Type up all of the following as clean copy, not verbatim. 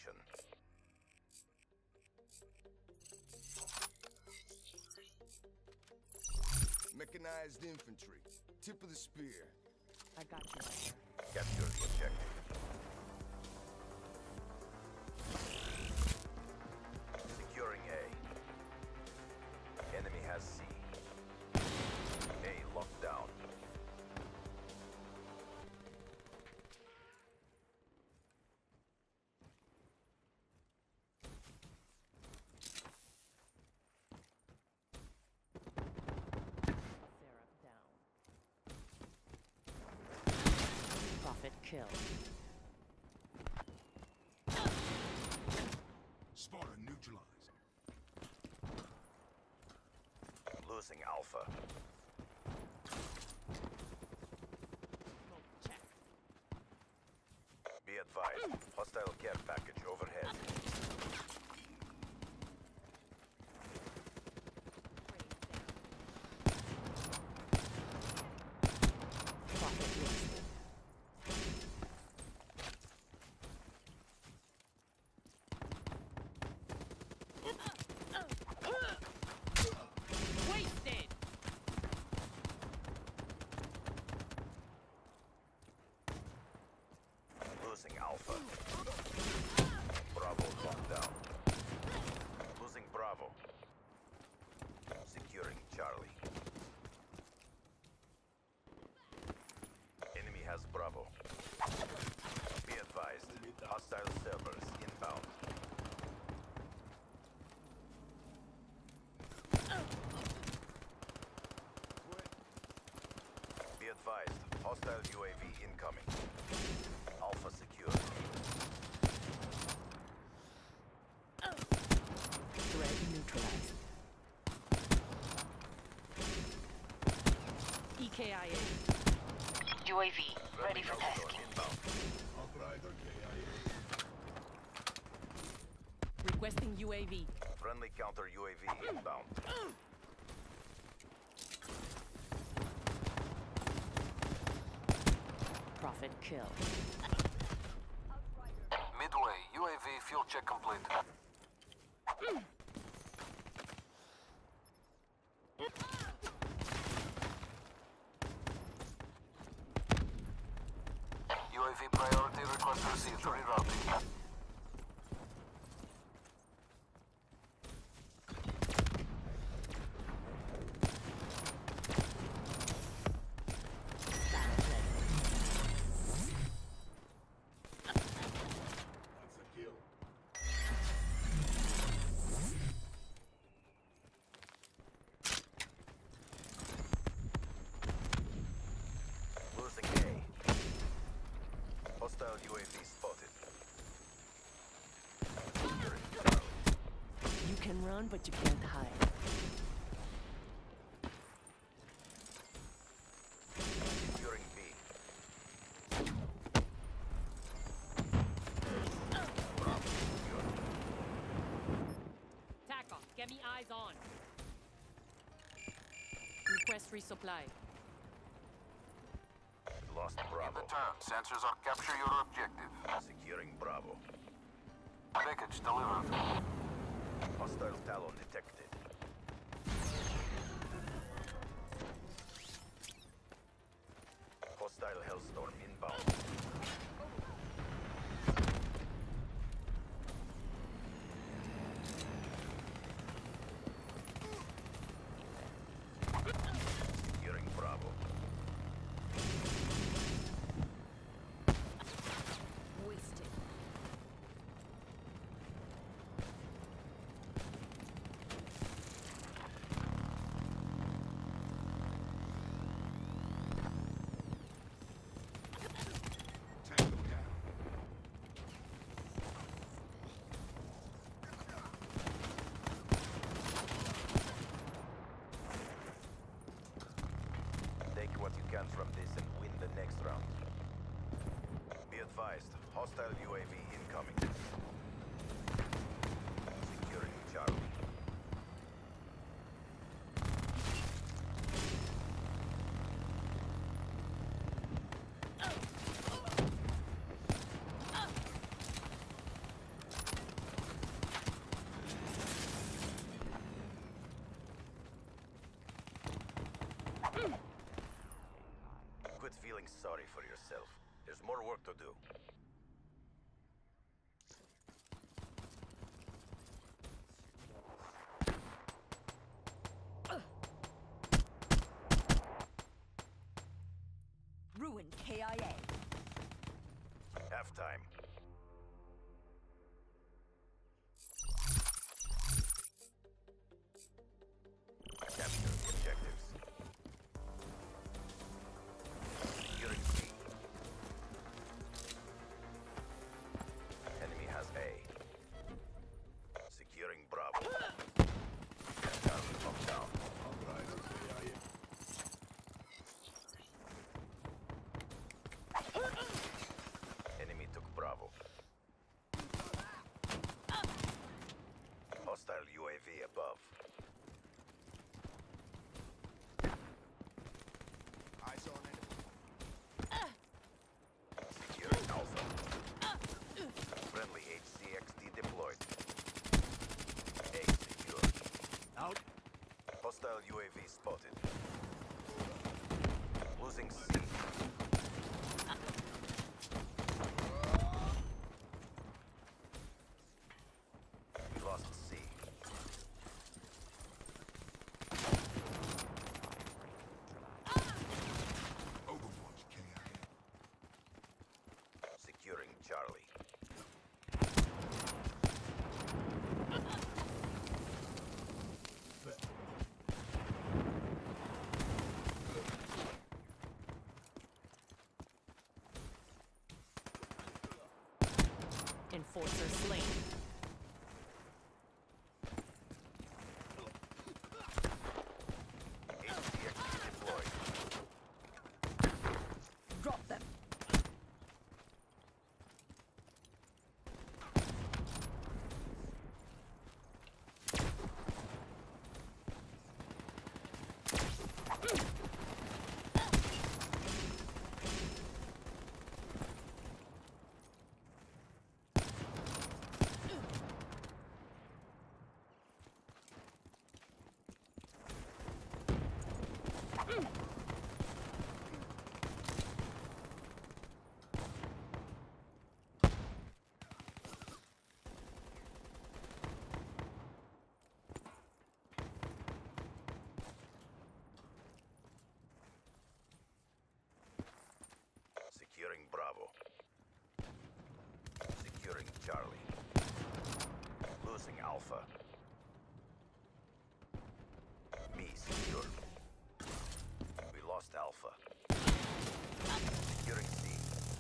location. Mechanized infantry. Tip of the spear. I got you right there. Capture the objective. Securing A. Enemy has C. A locked down. Sarah down. Prophet kill. Spartan neutralized. Losing Alpha. Check. Be advised. Hostile care package overhead. Prophet wasted. Wasted! Losing Alpha. Bravo locked down. Losing Bravo. Securing Charlie. Enemy has Bravo. Be advised. Hostile servers inbound. Be advised. Hostile UAV incoming. Alpha secure. Threat neutralized. EKIA. UAV, ready for Friendly tasking. inbound. Outrider KIA. Requesting UAV. Friendly counter UAV inbound. Prophet kill. Midway, UAV fuel check complete. UAV priority request received. Rerouting. That's a kill. Losing A. Hostile UAV spotted. Securing Charlie. You can run, but you can't hide. Securing B. Bravo secure. TACOM, get me eyes on. Request resupply. Lost In Bravo. the turn, sensors are capture your objective. Securing Bravo. Package delivered. Hostile Talon detected. Hostile Hellstorm inbound. Securing Bravo. Wasted. Tango down. Take what you can from this and win the next round. Be advised, hostile UAV incoming. Securing Charlie. feeling sorry for yourself. There's more work to do. Ruin KIA. Halftime. Capture the objectives. Securing C. Enemy has A. Securing Bravo. Charlie locked down. Outrider KIA. Enemy took Bravo. Hostile UAV above. Eyes on enemy. Securing Alpha. Friendly HCXD deployed. A secure. Out. Hostile UAV spotted. Losing C. We lost C. Overwatch KIA. Securing Charlie. Enforcer slain. HCXD deployed. Drop them. Securing Bravo. Securing Charlie. Losing Alpha. Me secure. We lost Alpha. Securing C.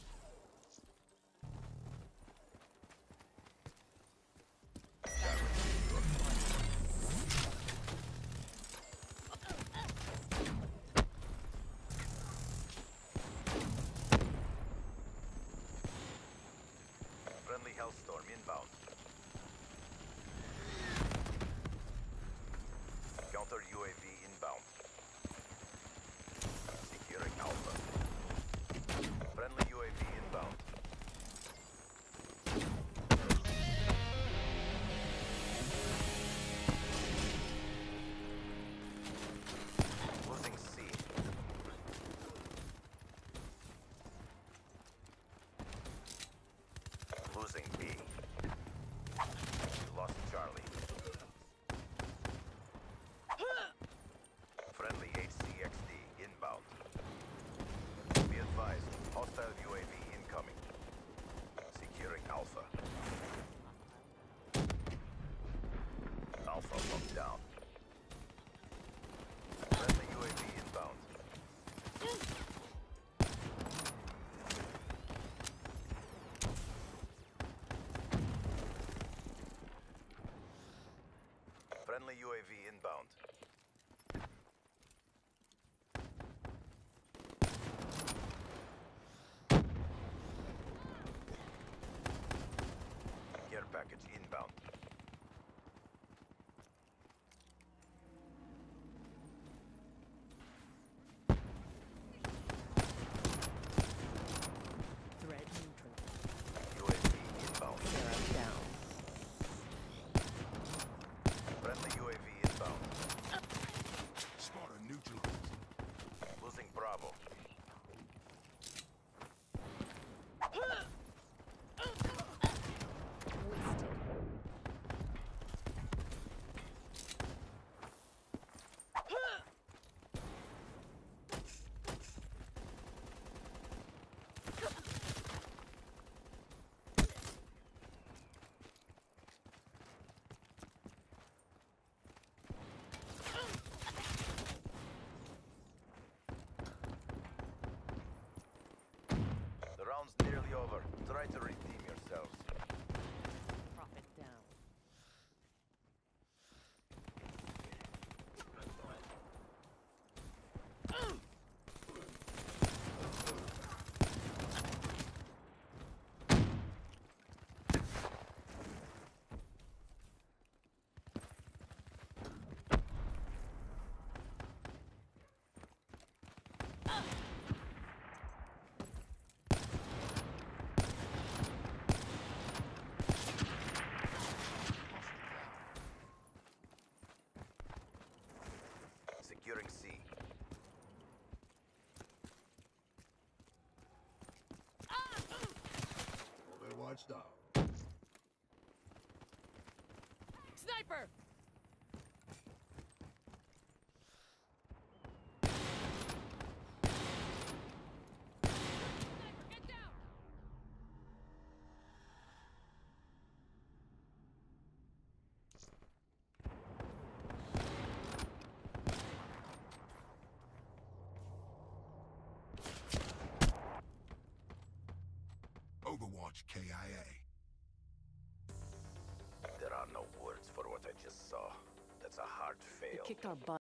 Charlie secure. Friendly Hellstorm inbound. Counter UAV inbound. Securing Alpha. Friendly UAV inbound. Losing C. Losing B. We lost Charlie. Friendly HCXD inbound. Be advised, hostile UAV incoming. Securing Alpha. Alpha locked down. Friendly UAV inbound. Friendly UAV inbound. Care package inbound. Threat neutral. UAV inbound. Sarah down. Friendly UAV inbound. Spotter neutralized. Losing Bravo. Hostile. Sniper! Sniper, get down! Overwatch KIA. There are no words for what I just saw. That's a hard They fail. kicked our butt.